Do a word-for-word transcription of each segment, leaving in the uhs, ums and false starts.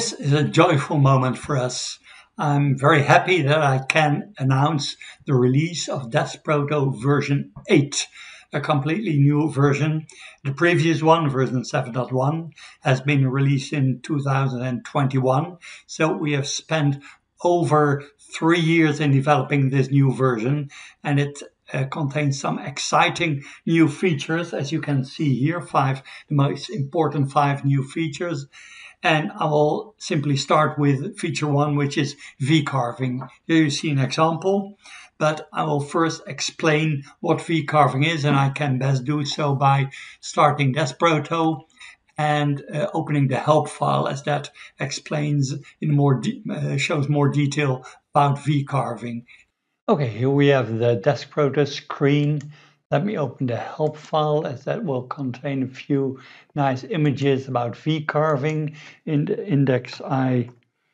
This is a joyful moment for us. I'm very happy that I can announce the release of DeskProto version eight, a completely new version. The previous one, version seven point one, has been released in two thousand twenty-one, so we have spent over three years in developing this new version, and it uh, contains some exciting new features, as you can see here, five, the most important five new features. And I will simply start with feature one, which is V-carving. Here you see an example, but I will first explain what V-carving is, and I can best do so by starting DeskProto and uh, opening the help file, as that explains in more uh, shows more detail about V-carving. Okay, here we have the DeskProto screen. Let me open the help file, as that will contain a few nice images about V-carving. In the index, I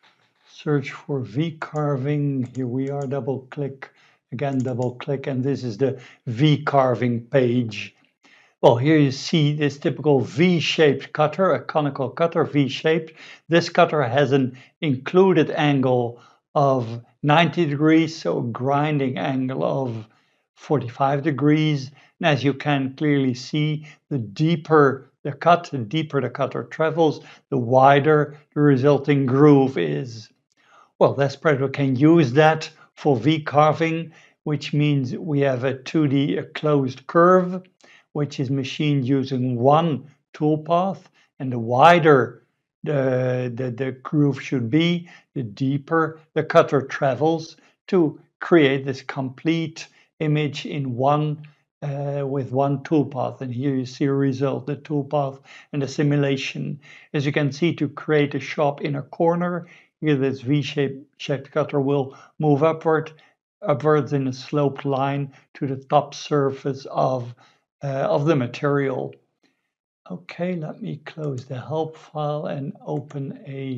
search for V-carving. Here we are, double click, again double click, and this is the V-carving page. Well, here you see this typical V-shaped cutter, a conical cutter, V-shaped. This cutter has an included angle of ninety degrees, so a grinding angle of forty-five degrees. And as you can clearly see, the deeper the cut, the deeper the cutter travels, the wider the resulting groove is. Well, DeskProto can use that for V-carving, which means we have a two D a closed curve, which is machined using one toolpath, and the wider the, the, the groove should be, the deeper the cutter travels to create this complete image in one uh, with one toolpath. And here you see a result, the toolpath and the simulation. As you can see, to create a sharp inner corner, here this V-shaped cutter will move upward, upwards in a sloped line to the top surface of, uh, of the material. Okay, let me close the help file and open a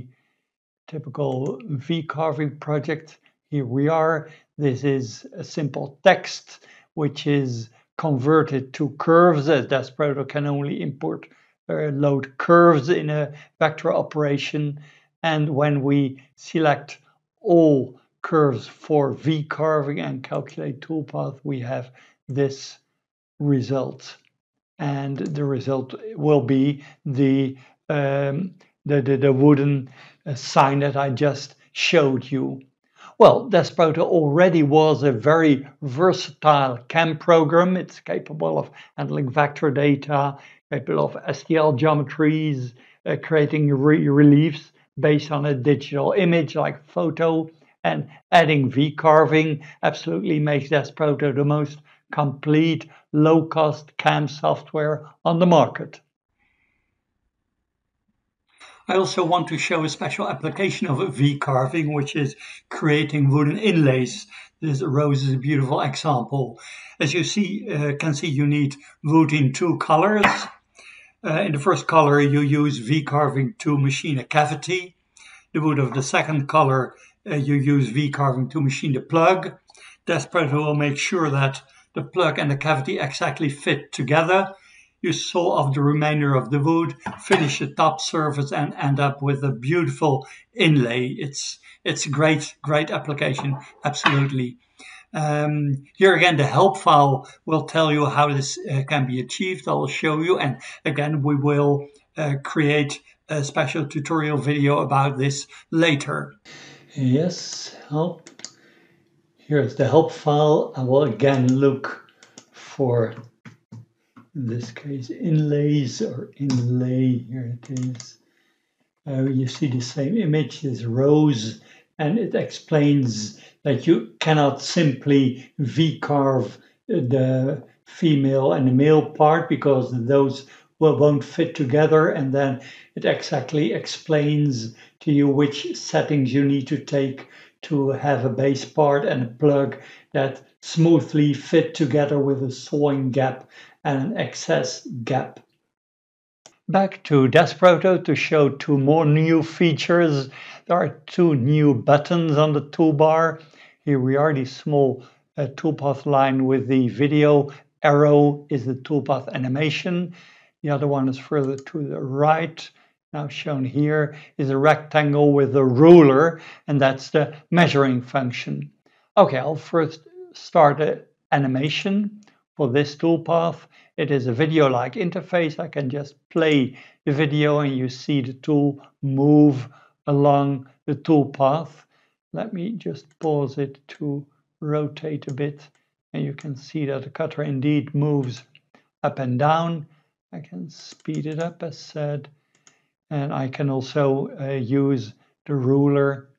typical V-carving project. Here we are. This is a simple text which is converted to curves, as DeskProto can only import or load curves in a vector operation. And when we select all curves for V-carving and calculate toolpath, we have this result. And the result will be the um, the, the, the wooden uh, sign that I just showed you. Well, DeskProto already was a very versatile C A M program. It's capable of handling vector data, capable of S T L geometries, uh, creating re reliefs based on a digital image like photo, and adding V-carving absolutely makes DeskProto the most complete low-cost C A M software on the market. I also want to show a special application of V-carving, which is creating wooden inlays. This rose is a beautiful example. As you see, uh, can see, you need wood in two colors. Uh, in the first color, you use V-carving to machine a cavity. The wood of the second color, uh, you use V-carving to machine the plug. DeskProto will make sure that the plug and the cavity exactly fit together. You saw off the remainder of the wood, finish the top surface, and end up with a beautiful inlay. It's it's a great, great application, absolutely. Um, here again, the help file will tell you how this uh, can be achieved. I will show you, and again, we will uh, create a special tutorial video about this later. Yes, help. Here's the help file. I will again look for, in this case, inlays or inlay. Here it is. Uh, you see the same image, this rose, and it explains that you cannot simply V-carve the female and the male part, because those will, won't fit together, and then it exactly explains to you which settings you need to take to have a base part and a plug that smoothly fit together with a sawing gap and an excess gap. Back to DeskProto to show two more new features. There are two new buttons on the toolbar. Here we are, the small uh, toolpath line with the video arrow is the toolpath animation. The other one is further to the right. Now shown here is a rectangle with a ruler, and that's the measuring function. Okay, I'll first start an animation for this toolpath. It is a video-like interface. I can just play the video and you see the tool move along the toolpath. Let me just pause it to rotate a bit, and you can see that the cutter indeed moves up and down. I can speed it up as said, and I can also uh, use the ruler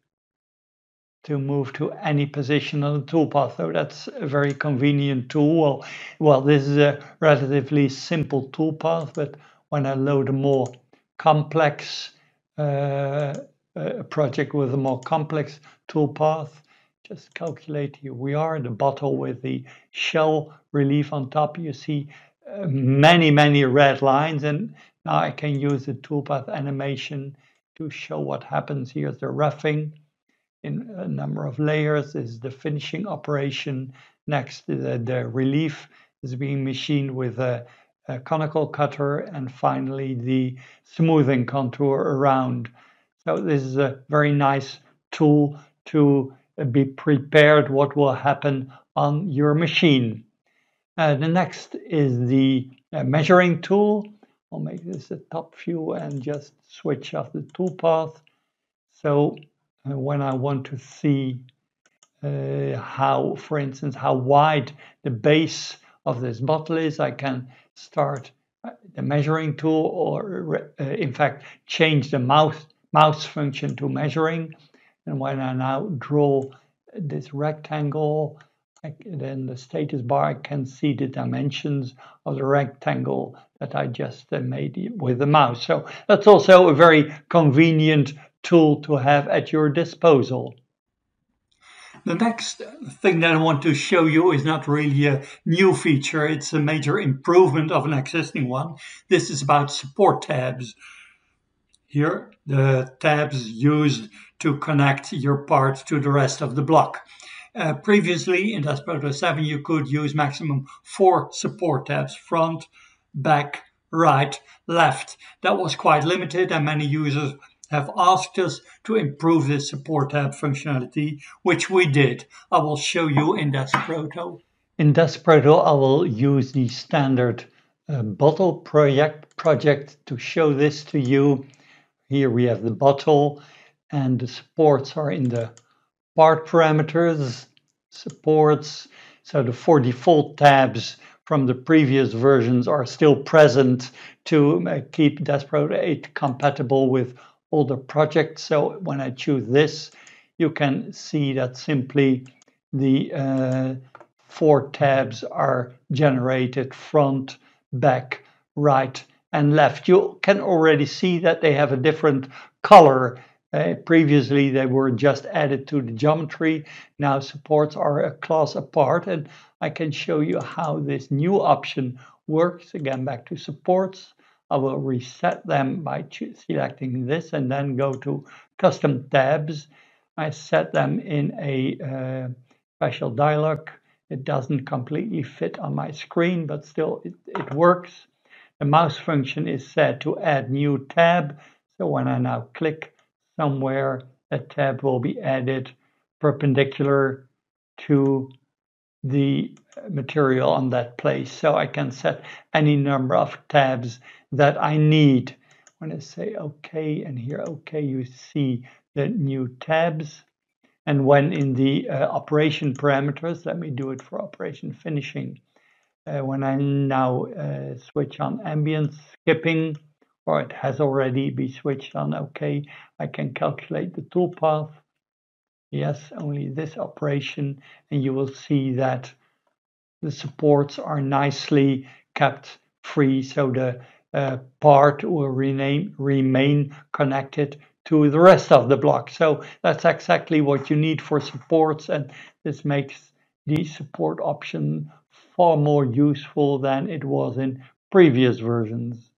to move to any position on the toolpath. So that's a very convenient tool. Well, well, this is a relatively simple toolpath, but when I load a more complex uh, a project with a more complex toolpath, just calculate, here we are, the bottle with the shell relief on top. You see uh, many, many red lines, and now I can use the toolpath animation to show what happens. Here's the roughing in a number of layers. This is the finishing operation. Next, the, the relief is being machined with a, a conical cutter, and finally the smoothing contour around. So this is a very nice tool to be prepared what will happen on your machine. Uh, the next is the uh, measuring tool. I'll make this a top view and just switch off the toolpath. So uh, when I want to see uh, how, for instance, how wide the base of this bottle is, I can start the measuring tool, or uh, in fact change the mouse mouse function to measuring. And when I now draw this rectangle, I, then the status bar, I can see the dimensions of the rectangle that I just uh, made with the mouse. So that's also a very convenient tool to have at your disposal. The next thing that I want to show you is not really a new feature. It's a major improvement of an existing one. This is about support tabs. Here, the tabs used to connect your parts to the rest of the block. Uh, previously, in DeskProto seven, you could use maximum four support tabs: front, back, right, left. That was quite limited, and many users have asked us to improve this support tab functionality, which we did. I will show you in DeskProto. In DeskProto, I will use the standard uh, bottle project, project to show this to you. Here we have the bottle, and the supports are in the part parameters, supports. So the four default tabs from the previous versions are still present to keep DeskProto eight compatible with all the projects. So when I choose this, you can see that simply the uh, four tabs are generated: front, back, right, and left. You can already see that they have a different color. Uh, previously, they were just added to the geometry. Now supports are a class apart, and I can show you how this new option works. Again, back to supports. I will reset them by selecting this and then go to custom tabs. I set them in a uh, special dialog. It doesn't completely fit on my screen, but still it, it works. The mouse function is set to add new tab. So when I now click somewhere, a tab will be added perpendicular to the material on that place. So I can set any number of tabs that I need. When I say OK, and here OK, you see the new tabs. And when in the uh, operation parameters, let me do it for operation finishing. Uh, when I now uh, switch on ambient skipping, or it has already been switched on OK, I can calculate the toolpath. Yes, only this operation, and you will see that the supports are nicely kept free, so the uh, part will rename, remain connected to the rest of the block. So that's exactly what you need for supports, and this makes the support option far more useful than it was in previous versions.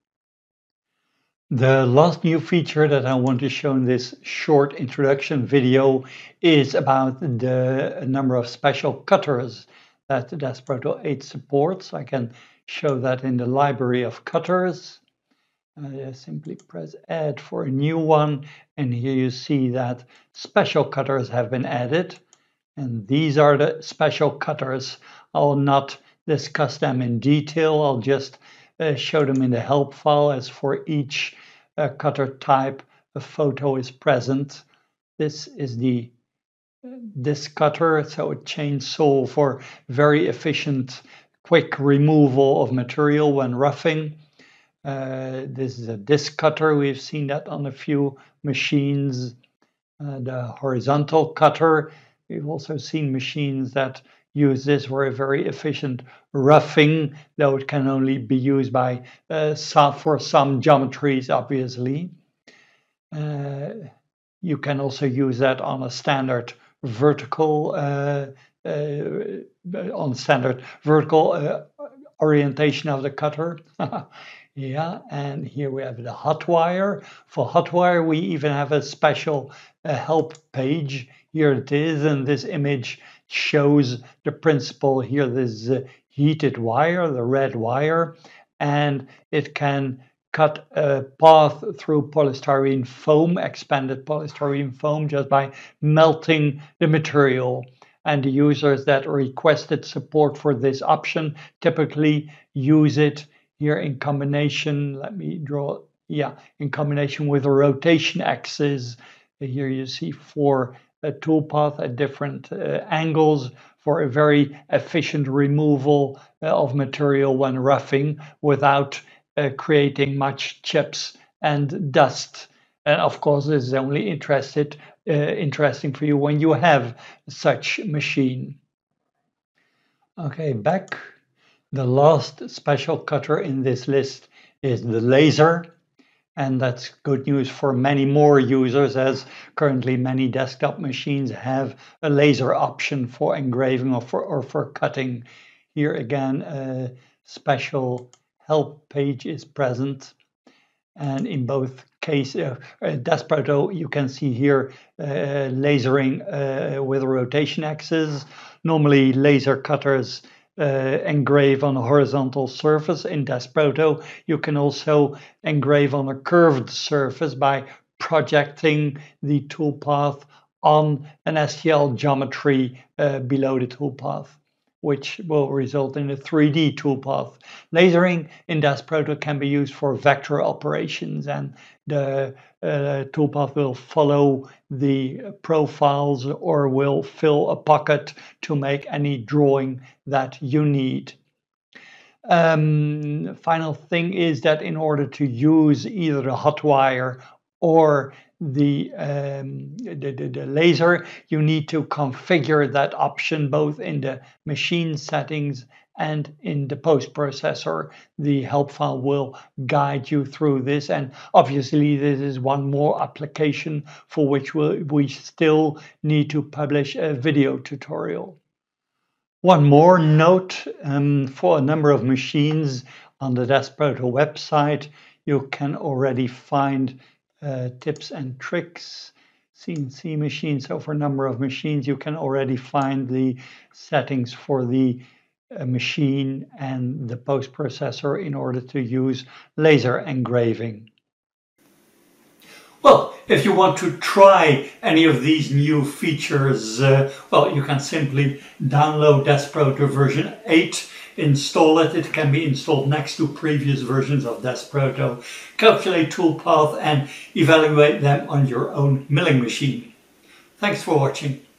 The last new feature that I want to show in this short introduction video is about the number of special cutters that the DeskProto eight supports. I can show that in the library of cutters. I simply press add for a new one, and here you see that special cutters have been added, and these are the special cutters. I'll not discuss them in detail, I'll just uh, show them in the help file, as for each uh, cutter type a photo is present. This is the this cutter, so a chainsaw for very efficient quick removal of material when roughing. Uh, this is a disc cutter. We've seen that on a few machines. Uh, the horizontal cutter, we've also seen machines that use this for a very efficient roughing, though it can only be used by uh, some, for some geometries, obviously. Uh, you can also use that on a standard vertical uh, uh, on standard vertical uh, orientation of the cutter. Yeah, and here we have the hot wire. For hot wire, we even have a special uh, help page. Here it is, and this image shows the principle. Here, this uh, heated wire, the red wire, and it can cut a path through polystyrene foam, expanded polystyrene foam, just by melting the material. And the users that requested support for this option typically use it here in combination. Let me draw, yeah, in combination with a rotation axis. Here you see four uh, toolpath at different uh, angles for a very efficient removal uh, of material when roughing without uh, creating much chips and dust. And of course, this is only interested, uh, interesting for you when you have such machine. Okay, back. The last special cutter in this list is the laser, and that's good news for many more users, as currently many desktop machines have a laser option for engraving or for, or for cutting. Here again, a special help page is present, and in both cases, uh, uh, DeskProto, you can see here uh, lasering uh, with a rotation axis. Normally, laser cutters Uh, engrave on a horizontal surface. In DeskProto, you can also engrave on a curved surface by projecting the toolpath on an S T L geometry uh, below the toolpath, which will result in a three D toolpath. Lasering in DeskProto can be used for vector operations, and the uh, toolpath will follow the profiles or will fill a pocket to make any drawing that you need. Um, final thing is that in order to use either the hot wire or the, um, the, the, the laser, you need to configure that option both in the machine settings and in the post-processor. The help file will guide you through this, and obviously this is one more application for which we'll, we still need to publish a video tutorial. One more note, um, for a number of machines on the DeskProto website, you can already find uh, tips and tricks. C N C machines, so for a number of machines, you can already find the settings for the uh, machine and the post-processor in order to use laser engraving. Well, if you want to try any of these new features, uh, well, you can simply download DeskProto version eight, install it. It can be installed next to previous versions of DeskProto. Calculate toolpath and evaluate them on your own milling machine. Thanks for watching.